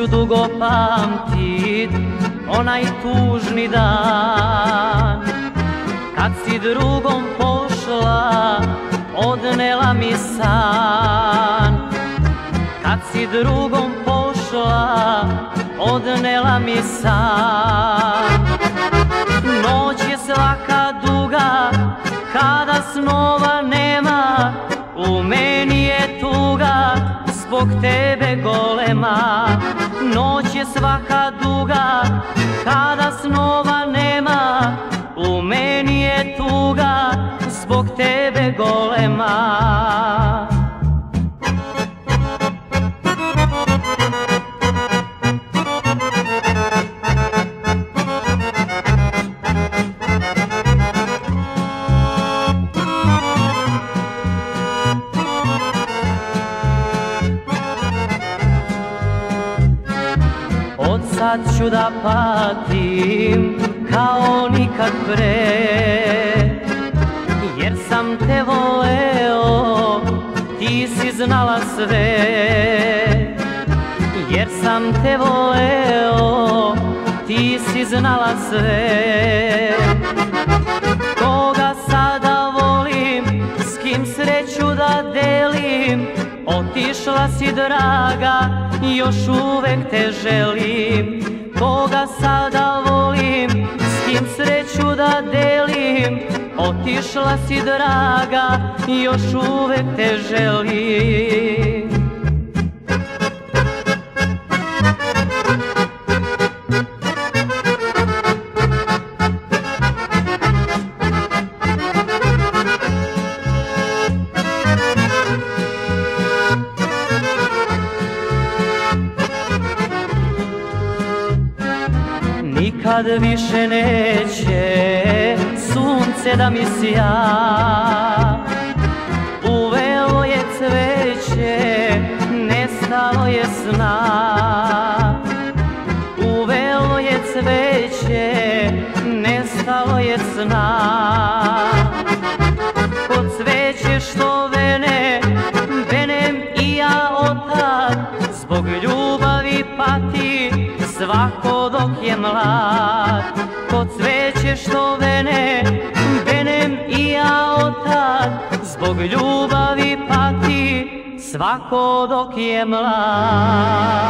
ću dugo pamtit onaj tužni dan kad si drugom pošla, odnela mi san. Kad si drugom pošla, odnela mi san. Noć je svaka duga, kada snova nema, u meni je tuga zbog tebe golema. Noć je svaka duga, kada snova nema, u meni je tuga zbog tebe golema. Od sad ću da patim kao nikad pre, jer sam te voleo, ti si znala sve. Jer sam te voleo, ti si znala sve. Koga sada volim, s kim sreću da delim, otišla si draga, još uvek te želim. Koga sada volim, s kim sreću da delim, otišla si draga, još uvek te želim. Nikad više neće sunce da mi sja, uvelo je cveće, nestalo je sna. Uvelo je cveće, nestalo je sna. Kod cveće što vene, venem i ja otad, zbog ljubavi pati svako dok je mlad. Kod cveće što vene, venem i ja otad, zbog ljubavi pati svako dok je mlad.